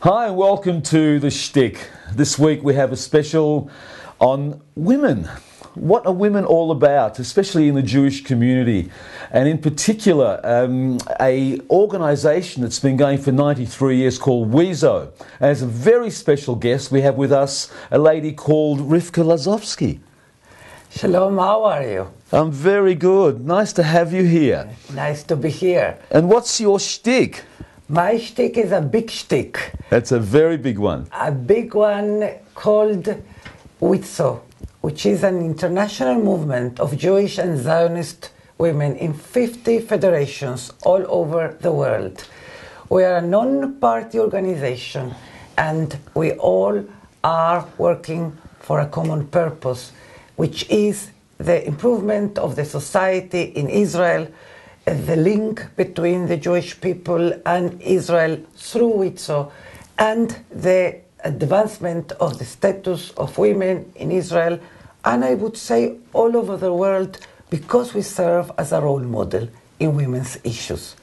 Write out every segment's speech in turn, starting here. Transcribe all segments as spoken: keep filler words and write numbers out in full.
Hi and welcome to the Shtick. This week we have a special on women. What are women all about, especially in the Jewish community? And in particular, um, a organisation that's been going for ninety-three years called WIZO. And as a very special guest, we have with us a lady called Rivka Lazovsky. Shalom, how are you? I'm very good. Nice to have you here. Nice to be here. And what's your shtick? My shtick is a big shtick. That's a very big one. A big one called WIZO, which is an international movement of Jewish and Zionist women in fifty federations all over the world. We are a non-party organization and we all are working for a common purpose, which is the improvement of the society in Israel, the link between the Jewish people and Israel through WIZO, and the advancement of the status of women in Israel, and I would say all over the world, because we serve as a role model in women's issues.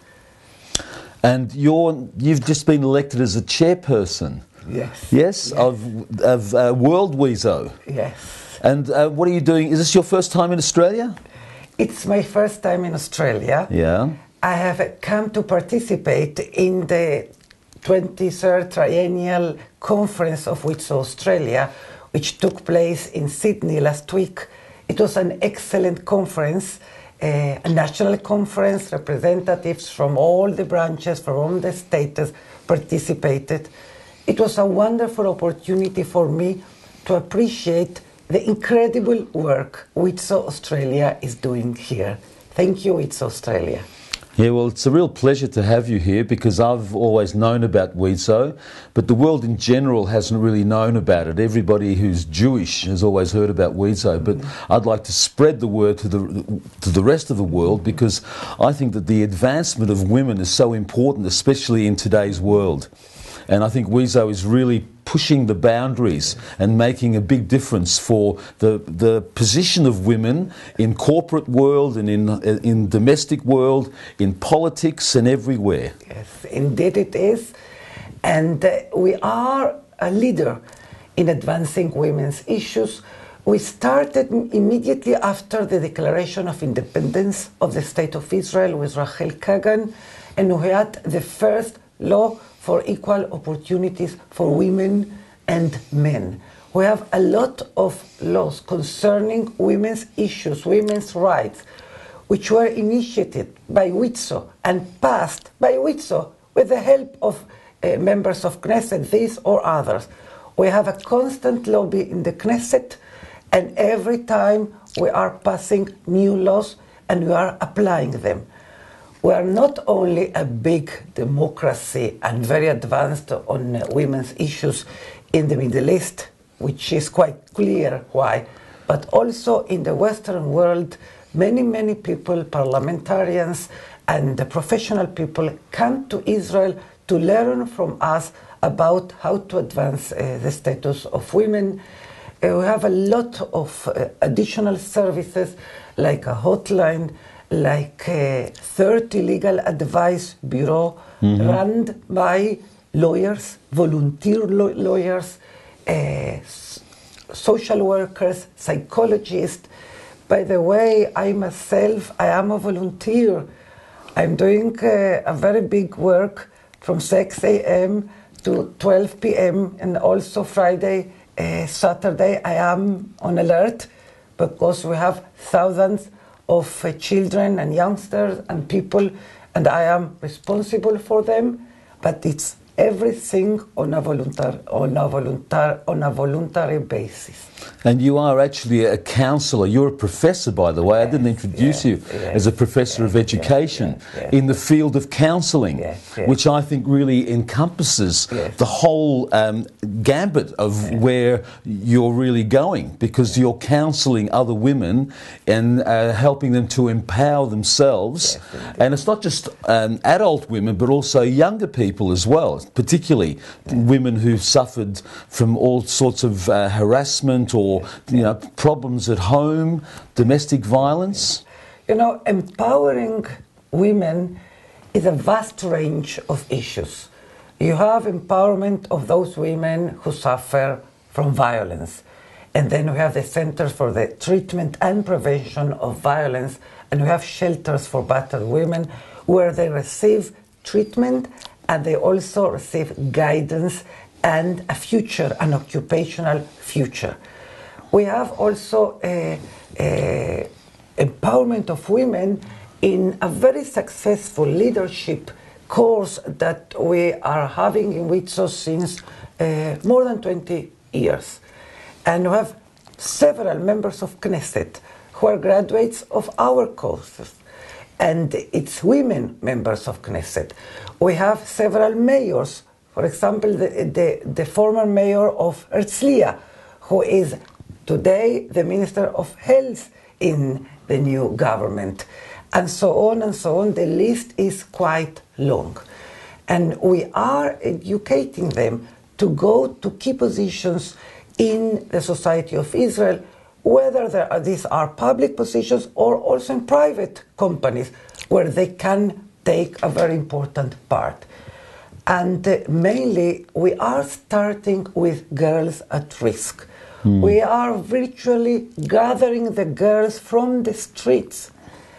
And you're, you've just been elected as a chairperson. Yes. Yes, yes. of, of uh, World WIZO. Yes. And uh, what are you doing? Is this your first time in Australia? It's my first time in Australia. Yeah. I have come to participate in the twenty-third Triennial Conference of WIZO Australia, which took place in Sydney last week. It was an excellent conference, uh, a national conference. Representatives from all the branches, from all the states participated. It was a wonderful opportunity for me to appreciate the incredible work WIZO Australia is doing here. Thank you, WIZO Australia. Yeah, well, it's a real pleasure to have you here because I've always known about WIZO, but the world in general hasn't really known about it. Everybody who's Jewish has always heard about WIZO, but mm-hmm. I'd like to spread the word to the to the rest of the world because I think that the advancement of women is so important, especially in today's world. And I think WIZO is really pushing the boundaries and making a big difference for the the position of women in corporate world and in in domestic world, in politics and everywhere. Yes, indeed it is. And uh, we are a leader in advancing women's issues. We started immediately after the Declaration of Independence of the State of Israel with Rachel Kagan, and we had the first law for equal opportunities for women and men. We have a lot of laws concerning women's issues, women's rights, which were initiated by WIZO and passed by WIZO with the help of uh, members of Knesset, these or others. We have a constant lobby in the Knesset, and every time we are passing new laws and we are applying them. We are not only a big democracy and very advanced on uh, women's issues in the Middle East, which is quite clear why, but also in the Western world, many, many people, parliamentarians and uh, professional people come to Israel to learn from us about how to advance uh, the status of women. Uh, we have a lot of uh, additional services like a hotline, like a thirty legal advice bureau mm-hmm. run by lawyers, volunteer lo- lawyers, uh, social workers, psychologists. By the way, I myself, I am a volunteer. I'm doing uh, a very big work from six a m to twelve p m and also Friday, uh, Saturday, I am on alert because we have thousands of uh, children and youngsters and people, and I am responsible for them, but it's everything on a voluntary, on a voluntary, on a voluntary basis. And you are actually a counsellor. You're a professor, by the way. Yes, I didn't introduce yes, you yes, as a professor yes, of education yes, yes, in the field of counselling, yes, yes. which I think really encompasses yes. the whole um, gambit of yes. where you're really going, because you're counselling other women and uh, helping them to empower themselves. Yes, and it's not just um, adult women, but also younger people as well, particularly yes. women who've suffered from all sorts of uh, harassment or you know, problems at home, domestic violence. You know, empowering women is a vast range of issues. You have empowerment of those women who suffer from violence. And then we have the Centers for the Treatment and Prevention of Violence, and we have shelters for battered women where they receive treatment and they also receive guidance and a future, an occupational future. We have also a, a empowerment of women in a very successful leadership course that we are having in WIZO since uh, more than twenty years. And we have several members of Knesset who are graduates of our courses. And it's women members of Knesset. We have several mayors. For example, the, the, the former mayor of Herzliya, who is today the Minister of Health in the new government. And so on and so on. The list is quite long. And we are educating them to go to key positions in the society of Israel, whether there are, these are public positions or also in private companies where they can take a very important part. And uh, mainly we are starting with girls at risk. Mm. We are virtually gathering the girls from the streets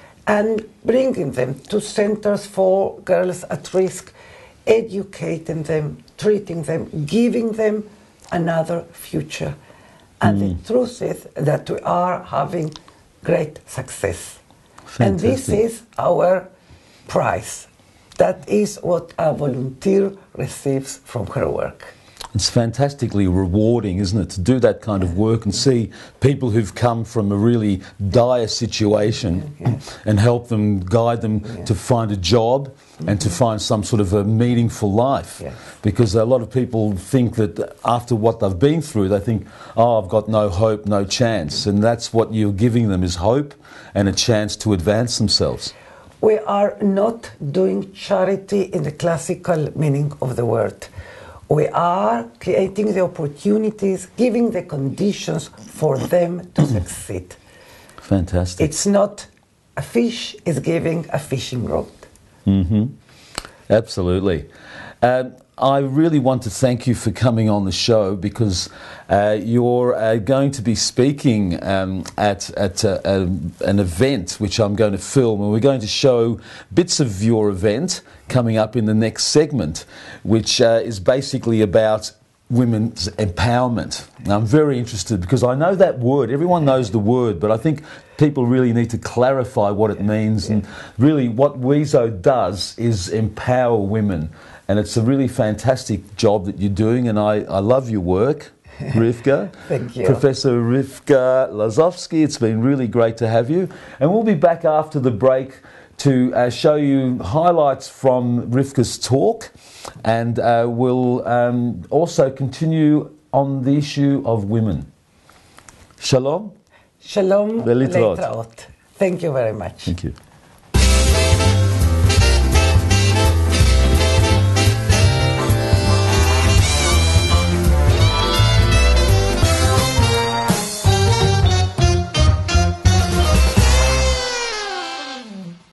and bringing them to centers for girls at risk, educating them, treating them, giving them another future. And mm. the truth is that we are having great success. Fantastic. And this is our prize. That is what a volunteer receives from her work. It's fantastically rewarding, isn't it, to do that kind of work and see people who've come from a really dire situation yes. and help them, guide them yes. to find a job mm-hmm. and to find some sort of a meaningful life. Yes. Because a lot of people think that after what they've been through, they think, oh, I've got no hope, no chance. And that's what you're giving them, is hope and a chance to advance themselves. We are not doing charity in the classical meaning of the word. We are creating the opportunities, giving the conditions for them to succeed. Fantastic. It's not a fish is giving a fishing rod. Mm-hmm. Absolutely. Um, I really want to thank you for coming on the show, because uh, you're uh, going to be speaking um, at, at uh, uh, an event which I'm going to film, and we're going to show bits of your event coming up in the next segment, which uh, is basically about women's empowerment. Now, I'm very interested, because I know that word, everyone knows the word, but I think people really need to clarify what it means. And really what WIZO does is empower women. And it's a really fantastic job that you're doing, and I, I love your work, Rivka. Thank you. Professor Rivka Lazovsky, it's been really great to have you. And we'll be back after the break to uh, show you highlights from Rivka's talk, and uh, we'll um, also continue on the issue of women. Shalom. Shalom. Belitrat. Belitrat. Thank you very much. Thank you.